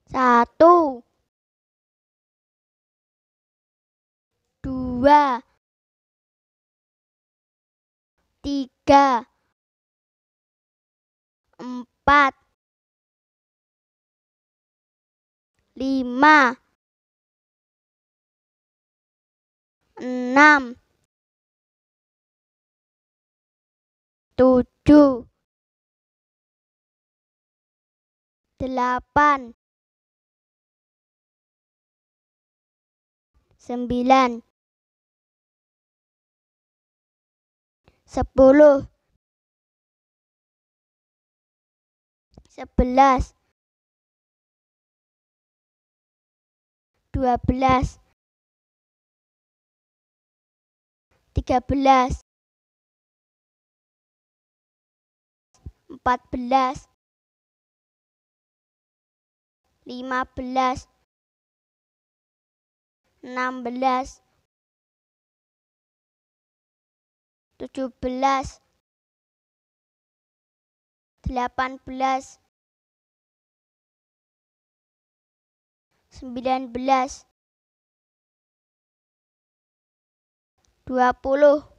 1, 2, 3, 4, 5, 6, 7, 8, 9, 10, 11, 12, 13, 14, 15, 16, 17, 18, 19, 20,